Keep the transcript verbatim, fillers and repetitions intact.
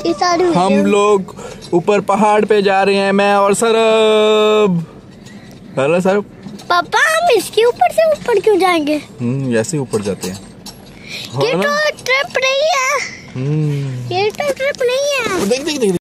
हम लोग ऊपर पहाड़ पे जा रहे हैं, मैं और सरब। हेलो सरब। पापा हम इसके ऊपर से ऊपर क्यों जाएंगे? हम्म ऐसे ऊपर जाते हैं। ये तो ट्रिप नहीं है। ये तो ट्रिप नहीं है। देख देख देख